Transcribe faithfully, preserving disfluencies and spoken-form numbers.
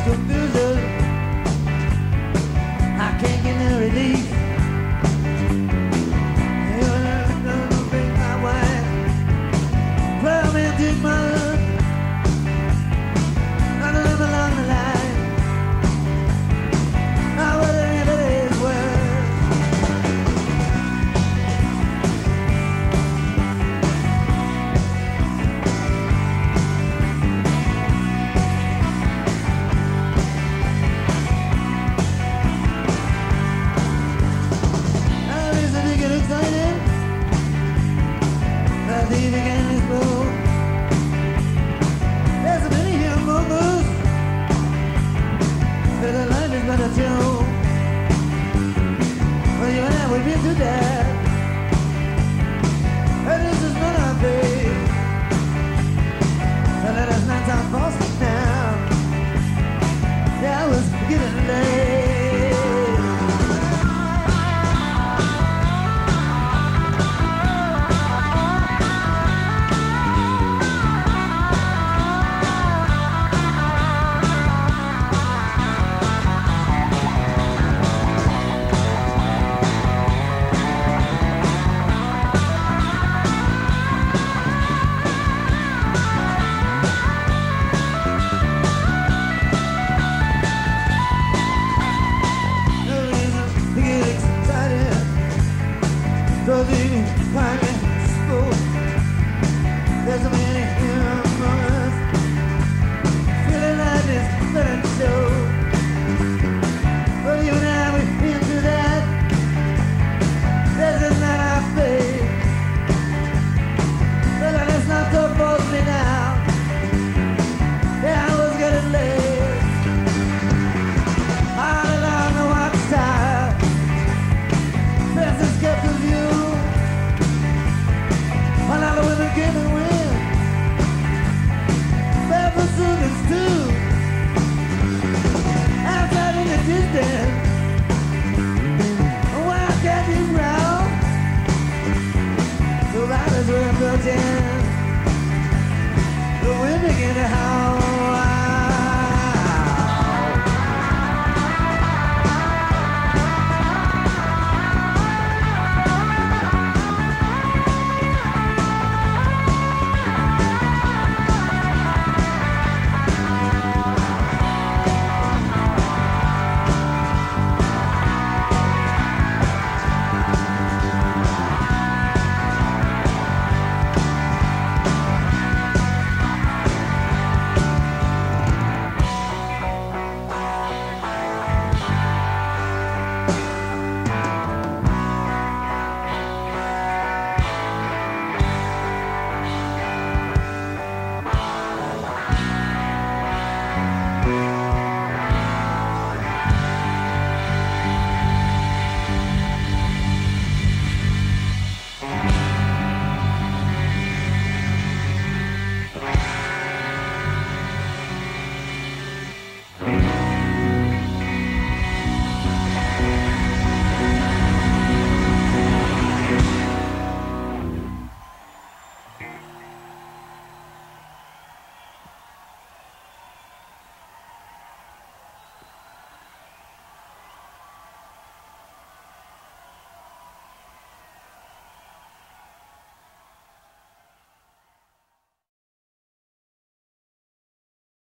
confusion. I can't get no relief. You're gonna bring my wife, romantic mother. I don't live along the line. I wonder if it is worth. Excited, the thief again is bold. There's so many young moments, but the life is but a joke. Well, you and I, we've been through that, and this is not our fate. So let us not talk false now. Yeah, I was getting late.